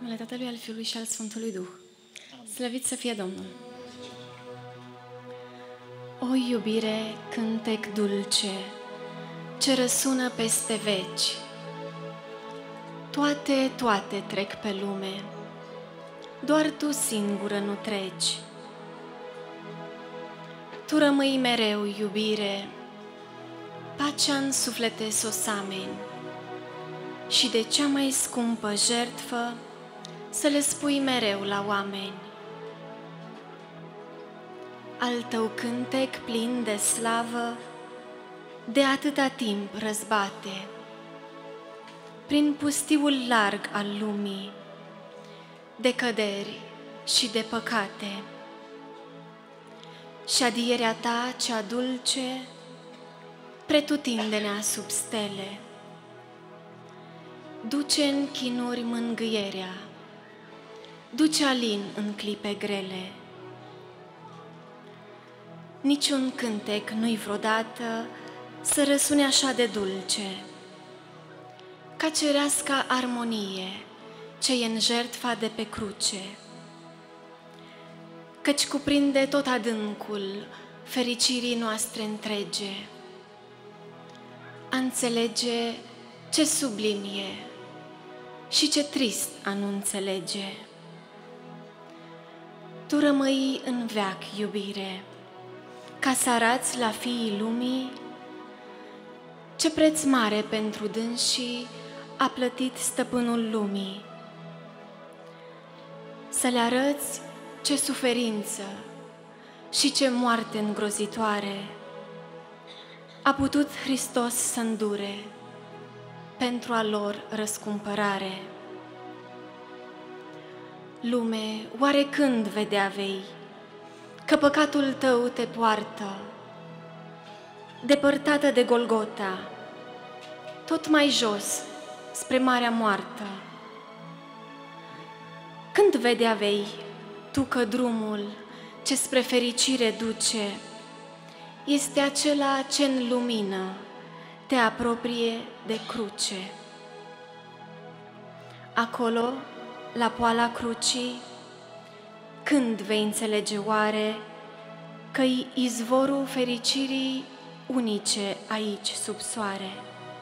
Numele Tatălui, al Fiului și al Sfântului Duh. Slăvit să fie Domnul! O iubire, cântec dulce, ce răsună peste veci. Toate trec pe lume, doar tu singură nu treci. Tu rămâi mereu, iubire, pacea în suflete sosameni, și de cea mai scumpă jertfă să le spui mereu la oameni. Al tău cântec plin de slavă de atâta timp răzbate prin pustiul larg al lumii, de căderi și de păcate. Și adierea ta cea dulce pretutindenea sub stele duce în chinuri mângâierea, duce alin în clipe grele. Niciun cântec nu-i vreodată să răsune așa de dulce, ca cereasca armonie ce e în jertfa de pe cruce, căci cuprinde tot adâncul fericirii noastre întrege. A înțelege ce sublim e și ce trist a nu înțelege. Tu rămâi în veac, iubire, ca să arăți la fiii lumii ce preț mare pentru dânsii a plătit stăpânul lumii. Să le arăți ce suferință și ce moarte îngrozitoare a putut Hristos să îndure pentru a lor răscumpărare. Lume, oare când vedea vei că păcatul tău te poartă, depărtată de Golgota, tot mai jos spre marea moartă? Când vedea vei tu că drumul ce spre fericire duce este acela ce în lumină te apropie de cruce? Acolo, la poala crucii, când vei înțelege oare că-i izvorul fericirii unice aici sub soare?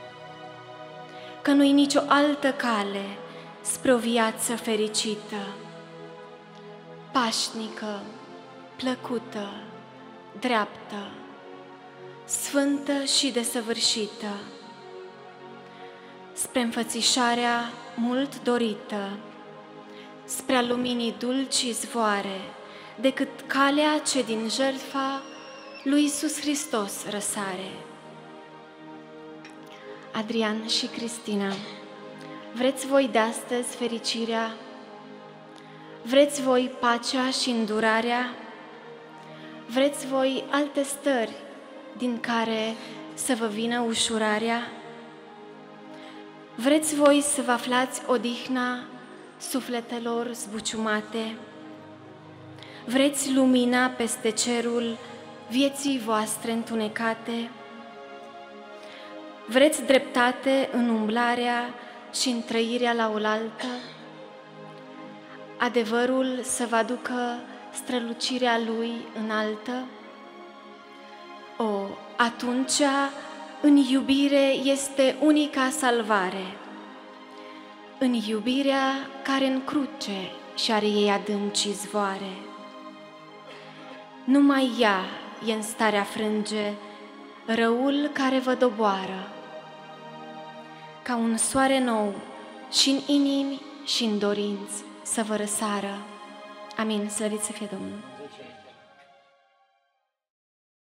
Că nu-i nicio altă cale spre o viață fericită, pașnică, plăcută, dreaptă, sfântă și desăvârșită, spre înfățișarea mult dorită, spre a luminii dulci izvoare, decât calea ce din jertfa lui Iisus Hristos răsare. Adrian și Cristina, vreți voi de-astăzi fericirea? Vreți voi pacea și îndurarea? Vreți voi alte stări din care să vă vină ușurarea? Vreți voi să vă aflați odihna sufletelor zbuciumate? Vreți lumina peste cerul vieții voastre întunecate? Vreți dreptate în umblarea și în trăirea la oaltă? Adevărul să vă aducă strălucirea lui înaltă? O, atunci în iubire este unica salvare, în iubirea care în cruce și-are ei adânci izvoare. Numai ea e în starea frânge răul care vă doboară, ca un soare nou și în inimi și în dorinți să vă răsară. Amin. Slăvit să fie Domnul!